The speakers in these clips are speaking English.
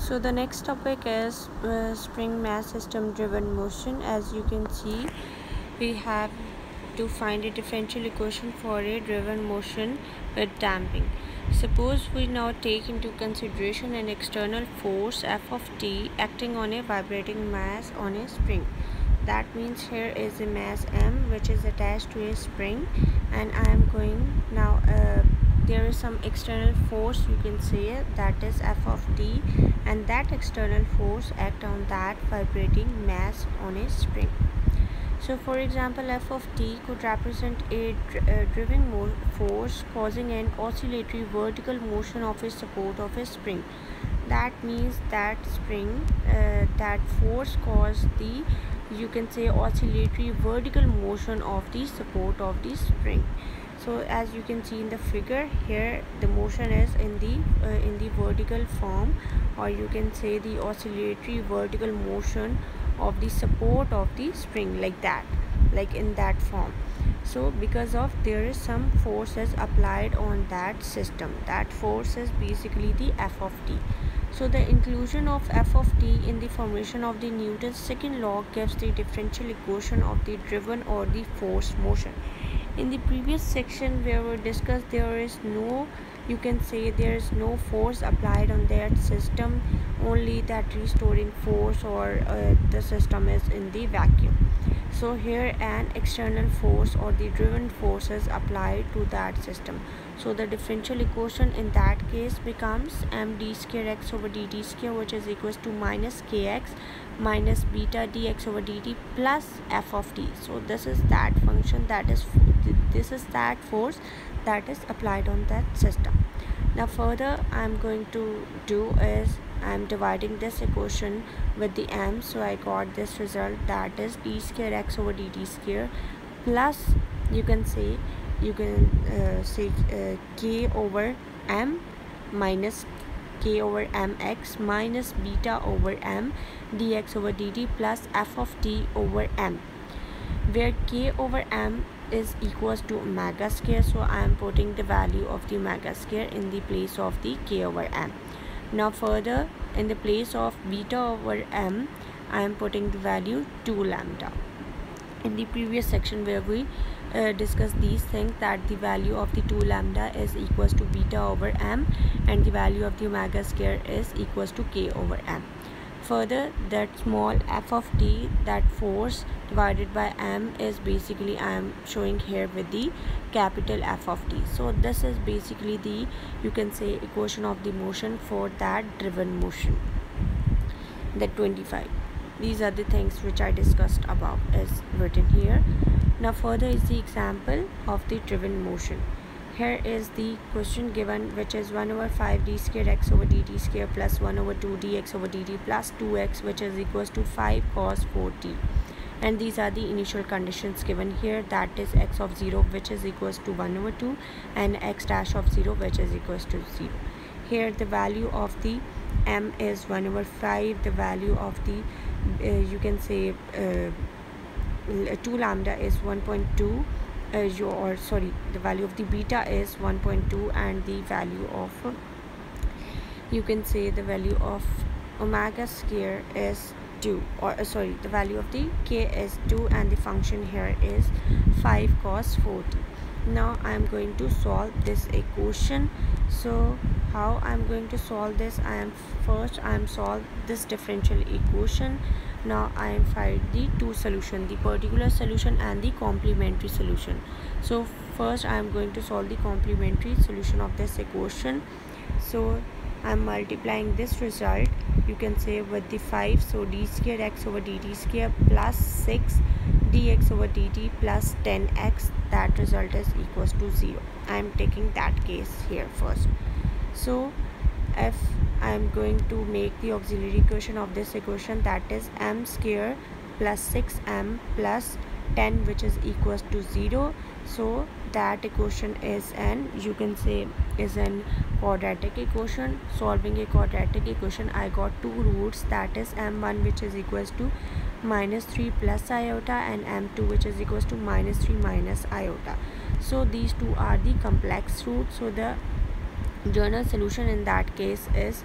So the next topic is spring mass system driven motion. As you can see, we have to find a differential equation for a driven motion with damping. Suppose we now take into consideration an external force f of t acting on a vibrating mass on a spring. That means here is a mass m which is attached to a spring, and I am going now there is some external force, you can say, that is f of t, and that external force act on that vibrating mass on a spring. So for example, f of t could represent a driven force causing an oscillatory vertical motion of a support of a spring. That means that that force caused the, you can say, oscillatory vertical motion of the support of the spring. So as you can see in the figure here, the motion is in the vertical form, or you can say the oscillatory vertical motion of the support of the spring, like that, like in that form. So because of there is some forces applied on that system, that force is basically the f of t. So the inclusion of f of t in the formation of the Newton's second law gives the differential equation of the driven or the forced motion. In the previous section where we discussed, there is no, you can say, there is no force applied on that system, only that restoring force, or the system is in the vacuum. So here an external force or the driven force is applied to that system. So the differential equation in that case becomes md square x over dt square, which is equals to minus kx minus beta dx over dt plus f of t. So this is that function, that is this is that force that is applied on that system. Now further I'm going to do is I'm dividing this equation with the m, so I got this result, that is d square x over dt square plus, you can say k over m minus k over mx minus beta over m dx over dt plus f of t over m, where k over m is equals to omega square. So I am putting the value of the omega square in the place of the k over m. Now further, in the place of beta over m, I am putting the value 2 lambda. In the previous section where we discussed these things, that the value of the 2 lambda is equals to beta over m, and the value of the omega square is equals to k over m. Further, that small f of t, that force divided by m, is basically I am showing here with the capital F of t. So this is basically the, you can say, equation of the motion for that driven motion. The 25. These are the things which I discussed about is written here. Now further is the example of the driven motion. Here is the question given, which is 1 over 5 d square x over dt square plus 1 over 2 dx over dt plus 2x, which is equals to 5 cos 4t. And these are the initial conditions given here, that is x of 0 which is equals to 1 over 2 and x dash of 0 which is equals to 0. Here the value of the m is 1 over 5, the value of the you can say 2 lambda is 1.2, the value of the beta is 1.2, and the value of, you can say, the value of omega square is 2, or the value of the k is 2, and the function here is 5 cos 4t. Now I am going to solve this equation. So how I am going to solve this? I am solve this differential equation. Now I am find the two solution, the particular solution and the complementary solution. So first I am going to solve the complementary solution of this equation. So I am multiplying this result, you can say, with the 5, so d square x over dt square plus 6 dx over dt plus 10x, that result is equals to 0. I am taking that case here first. So if I am going to make the auxiliary equation of this equation, that is m square plus 6m plus 10, which is equals to 0. So that equation is an, you can say, is an quadratic equation. Solving a quadratic equation, I got two roots, that is m1 which is equals to minus 3 plus iota and m2 which is equals to minus 3 minus iota. So these two are the complex roots. So the general solution in that case is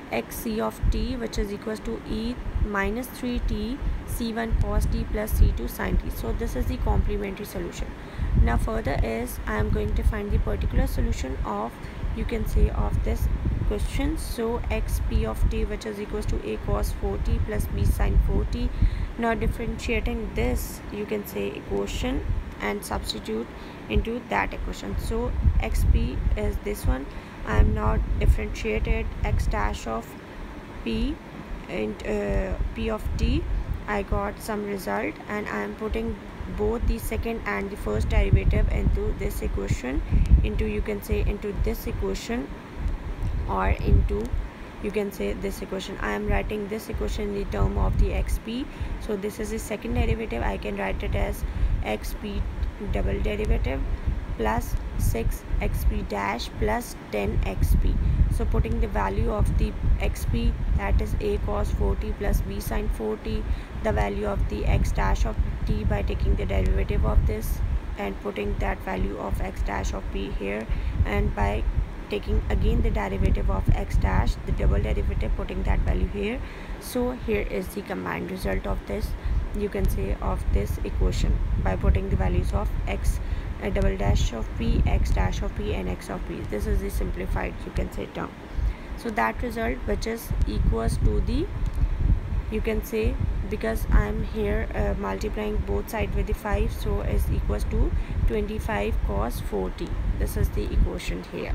xc of t, which is equals to e minus 3t c1 cos t plus c2 sin t. So this is the complementary solution. Now further is I am going to find the particular solution of, you can say, of this question. So xp of t, which is equals to a cos 4t plus b sin 4t. Now differentiating this, you can say, equation and substitute into that equation. So xp is this one. I am now differentiated x dash of p and p of t. I got some result, and I am putting both the second and the first derivative into this equation, into, you can say, into this equation, or into, you can say, this equation. I am writing this equation in the term of the xp. So this is the second derivative. I can write it as xp double derivative plus 6 xp dash plus 10 xp. So putting the value of the xp, that is a cos 4t plus b sin 4t, the value of the x dash of t by taking the derivative of this, and putting that value of x dash of p here, and by taking again the derivative of x dash, the double derivative, putting that value here. So here is the combined result of this, you can say, of this equation, by putting the values of x double dash of p, x dash of p, and x of p. This is the simplified, you can say, term. So that result, which is equals to the, you can say, because I am here multiplying both sides with the 5, so is equals to 25 cos 4t. This is the equation here.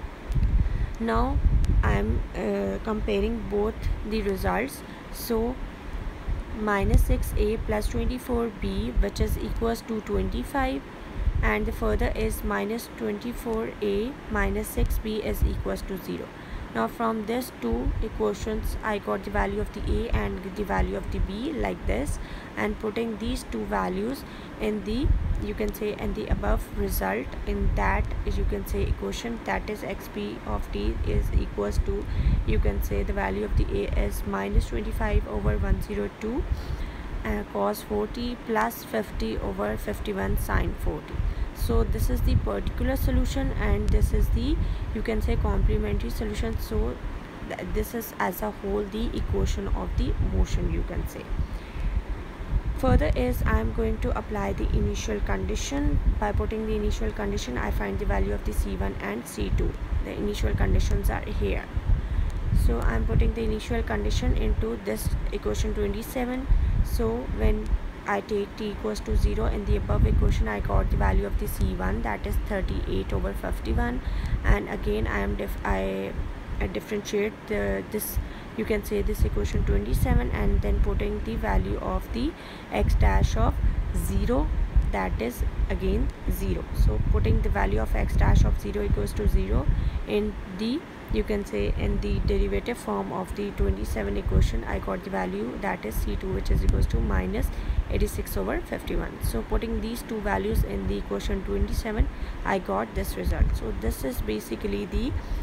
Now I am comparing both the results. So minus 6a plus 24b, which is equals to 25, and the further is minus 24a minus 6b is equals to 0. Now from these two equations, I got the value of the a and the value of the b like this, and putting these two values in the, you can say, in the above result, in that, you can say, equation, that is xp of t is equals to, you can say, the value of the a is minus 25 over 102 cos 40 plus 50 over 51 sin 40. So this is the particular solution, and this is the, you can say, complementary solution. So this is as a whole the equation of the motion, you can say. Further is I am going to apply the initial condition. By putting the initial condition, I find the value of the c1 and c2. The initial conditions are here. So I am putting the initial condition into this equation 27. So when I take t equals to 0 in the above equation, I got the value of the c1, that is 38 over 51, and again I differentiate this, you can say, this equation 27, and then putting the value of the x dash of 0, that is again 0. So putting the value of x dash of 0 equals to 0 in the, you can say, in the derivative form of the 27 equation, I got the value, that is c2, which is equals to minus 86 over 51. So putting these two values in the equation 27, I got this result. So this is basically the